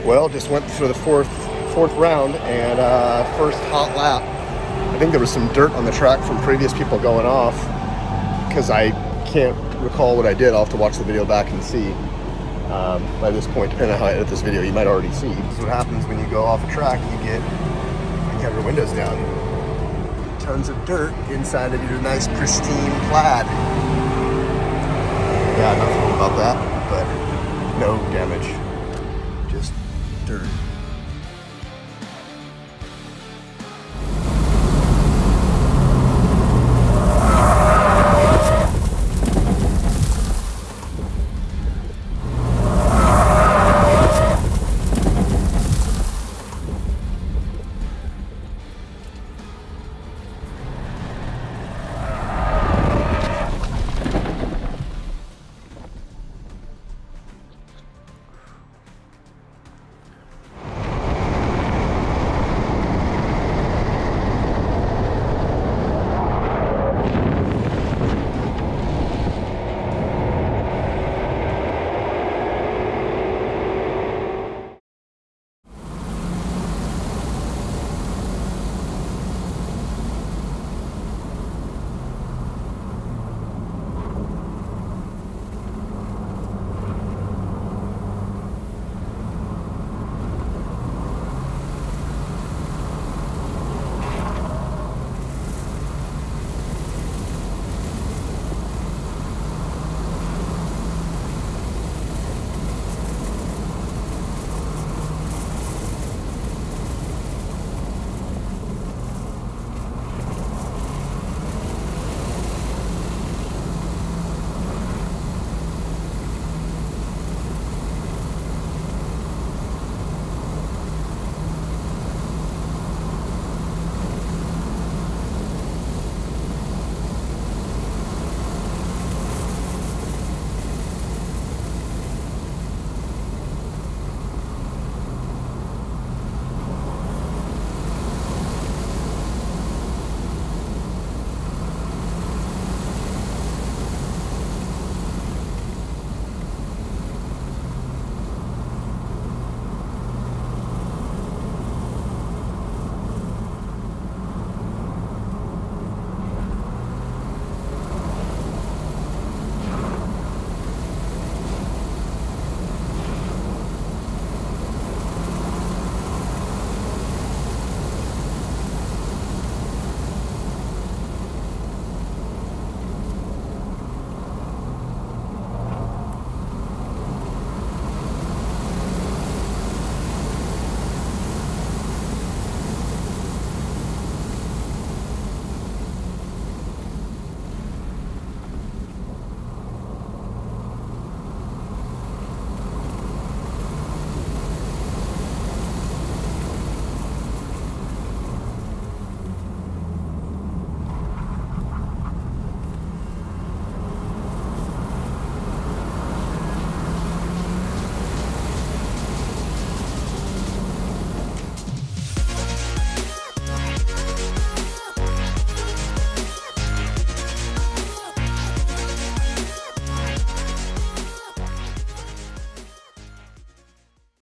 Well, just went for the fourth round and first hot lap. I think there was some dirt on the track from previous people going off, because I can't recall what I did. I'll have to watch the video back and see. By this point, depending on how I edit this video, you might already see. This is what happens when you go off a track. You have your windows down. Tons of dirt inside of your nice pristine Plaid. Yeah, nothing about that, but no damage.